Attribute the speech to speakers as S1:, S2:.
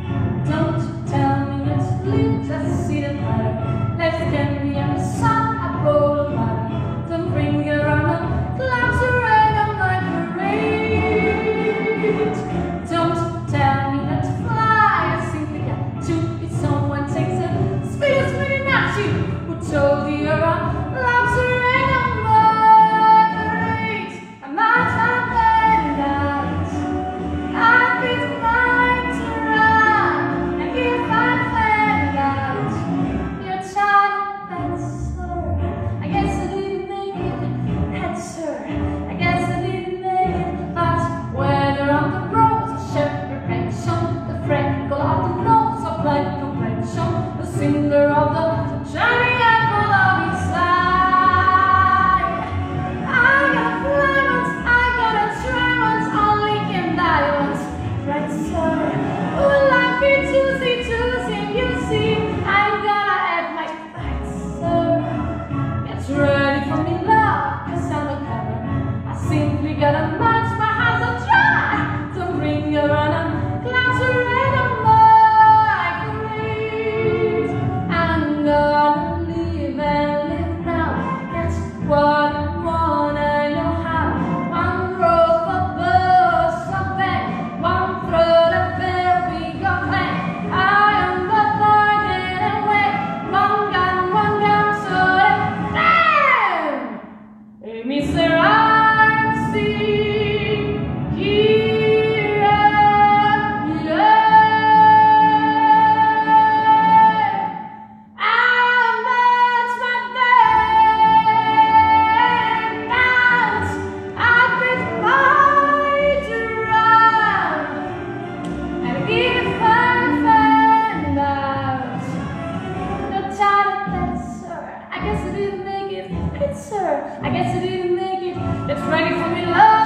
S1: Don't tell me let's leave, just see the matter. Let's get me in the sun, I roll the matter. Don't bring your arm, clouds are red on my parade. Don't tell me let's fly, I simply got to. If someone takes it, speaks me not you. Who told you you're on, clouds are red on my parade. I'm not trying to let it out. I'd be the mind to run, and if I let it out, you're tired, that's her. I guess I didn't make it, that's her. I guess I didn't make it, but whether on the road, a shared perfection, the freckle of the nose of black complexion, the singer of the shining apple of his eye. I got diamonds, I got a diamonds, only can diamonds. Right, sir. Will I be choosy, you see? I'm gonna have my fight, sir. Get ready for me, love, cause I'm a cover. I simply gotta match my hands are dry. Don't bring your on clouds are red on my parade. I'm gonna live and live now. That's what I wanna know how. One roll for bus of bed, one throw the bell, we go back. I am the bargain away. One gun, so damn! Hey, Mr. Armstead, here I met my band out. I've been mighty around, and if I find out the title, that's her. I guess I didn't make it, it's her. I guess I didn't make it. It's ready for me, love.